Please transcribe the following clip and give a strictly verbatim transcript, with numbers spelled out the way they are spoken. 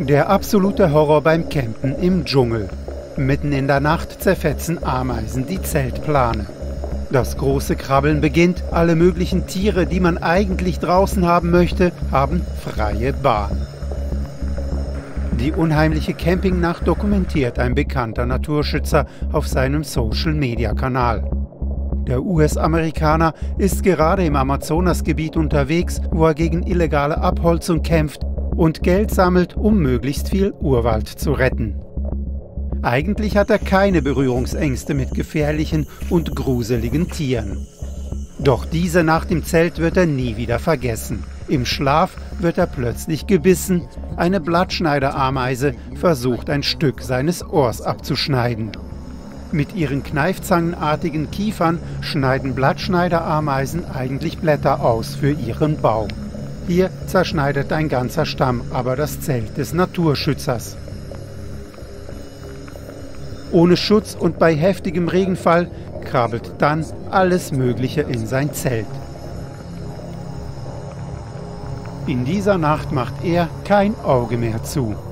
Der absolute Horror beim Campen im Dschungel. Mitten in der Nacht zerfetzen Ameisen die Zeltplane. Das große Krabbeln beginnt. Alle möglichen Tiere, die man eigentlich draußen haben möchte, haben freie Bahn. Die unheimliche Campingnacht dokumentiert ein bekannter Naturschützer auf seinem Social-Media-Kanal. Der U S-Amerikaner ist gerade im Amazonasgebiet unterwegs, wo er gegen illegale Abholzung kämpft und Geld sammelt, um möglichst viel Urwald zu retten. Eigentlich hat er keine Berührungsängste mit gefährlichen und gruseligen Tieren. Doch diese Nacht im Zelt wird er nie wieder vergessen. Im Schlaf wird er plötzlich gebissen. Eine Blattschneiderameise versucht, ein Stück seines Ohrs abzuschneiden. Mit ihren kneifzangenartigen Kiefern schneiden Blattschneiderameisen eigentlich Blätter aus für ihren Bau. Hier zerschneidet ein ganzer Stamm aber das Zelt des Naturschützers. Ohne Schutz und bei heftigem Regenfall krabbelt dann alles Mögliche in sein Zelt. In dieser Nacht macht er kein Auge mehr zu.